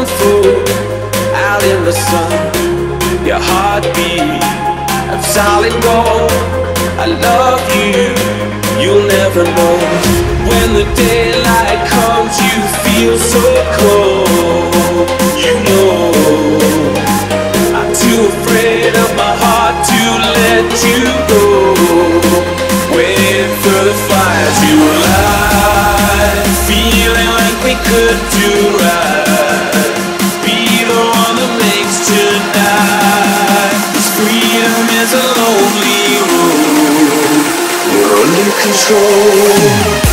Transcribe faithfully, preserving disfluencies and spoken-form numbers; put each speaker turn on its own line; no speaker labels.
kung fu out in the sun. Your heartbeat of solid gold. I love you, you'll never know. When the daylight comes, you feel so cold. You know I'm too afraid of my heart to let you go. Waiting for the fire to light, feeling like we could do right. Be the one that makes tonight. This freedom is a lonely road. We're under control.